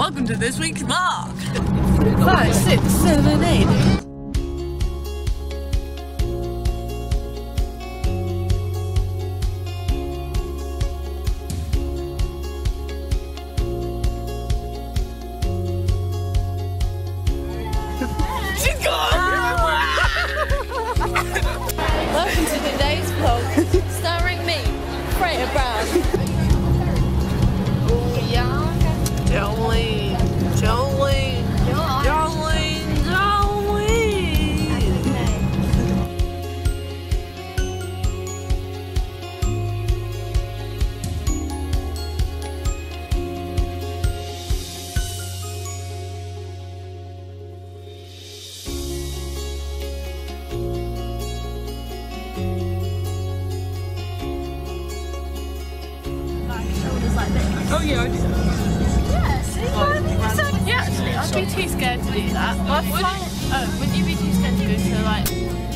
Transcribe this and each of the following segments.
welcome to this week's vlog. 5, 6, 7, 8. She's gone! Welcome to today's vlog, starring me, Freya Brown. Oh yeah. Jolene, Jolene, Jolene, Jolene. Shoulders like this. Oh yeah, I did. Yeah, see? Yeah, actually, I'd be too scared to do that. Would you be too scared to go to like...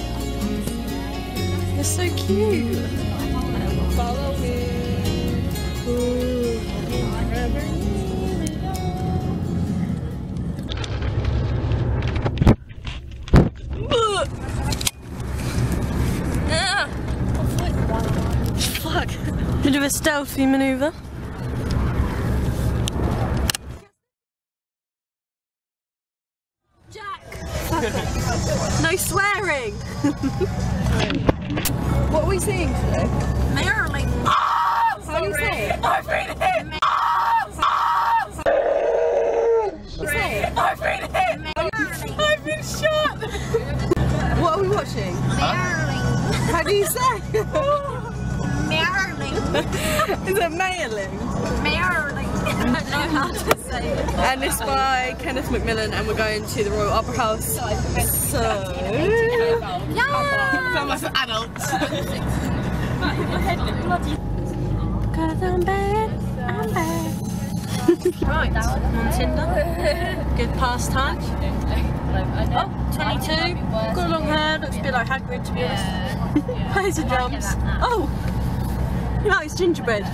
You're so cute. Follow me. Fuck. Bit of a stealthy manoeuvre. No swearing! What are we seeing today? Mayerling. Oh, How do you say it? I've been hit! Say it. I've been hit! I've been shot! What are we watching? Mayerling. How do you say? Mayerling. Is it Mayerling? Mayerling. I don't know how to say it. And it's by Kenneth Macmillan, and we're going to the Royal Opera House. So, Yeah. Sound like an adult. Cause I'm bad. I'm bad. Right, I'm on Tinder. Good pastime. Oh, 22. Got long hair, looks a bit like Hagrid to be honest. Plays the drums. Oh! You like his gingerbread?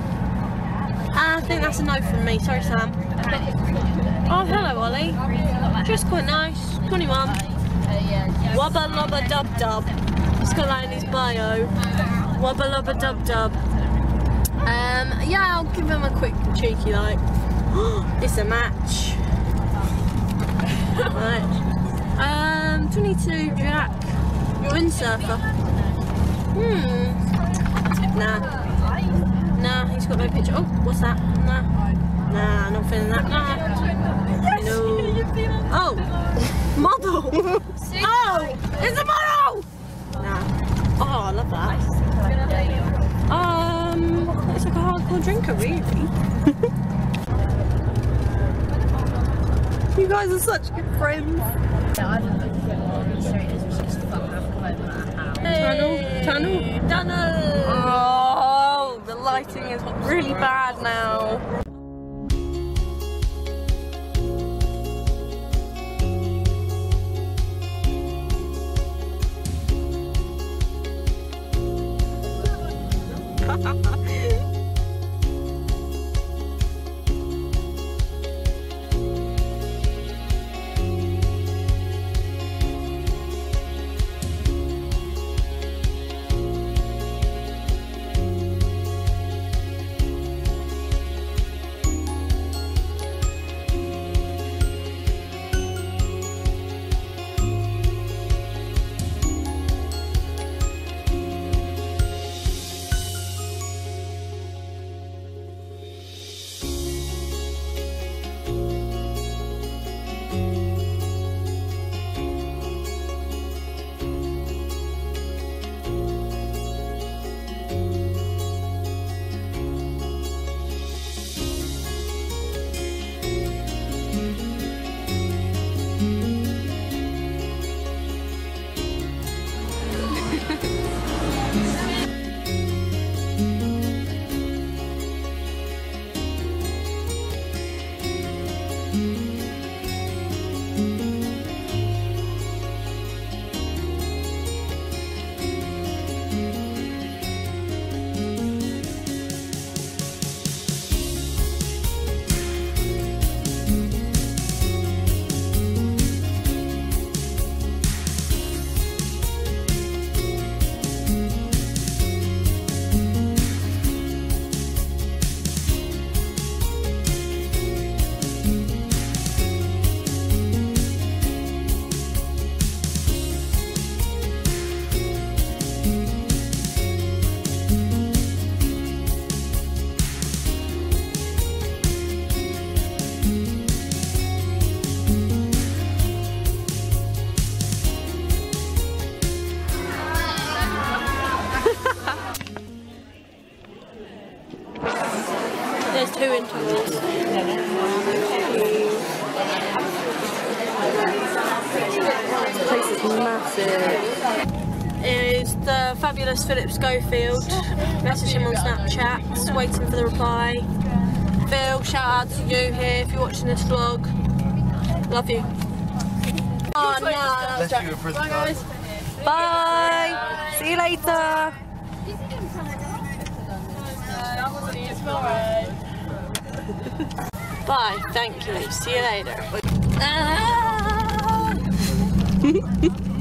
I think that's a no from me, sorry Sam. Oh, hello Ollie. Just quite nice, 21. Wubba lubba dub dub. He's got that in his bio. Wubba lubba dub dub. Yeah, I'll give him a quick cheeky like. It's a match. Right. 22 Jack. Windsurfer. Nah. Nah, he's got no picture. Oh, what's that? Nah. Nah, not feeling that. Nah. No. Oh! Model! Oh! It's a model! Nah. Oh, I love that. It's like a hardcore drinker, really. You guys are such good friends. Tunnel. Oh, the lighting is really bad now. yours. This place is massive. Is the fabulous Philip Schofield. Message him on Snapchat, waiting for the reply. Phil, shout out to you here if you're watching this vlog. Love you. Oh no, that was joking. Bye guys. Bye. See you later. Bye. Thank you. See you later.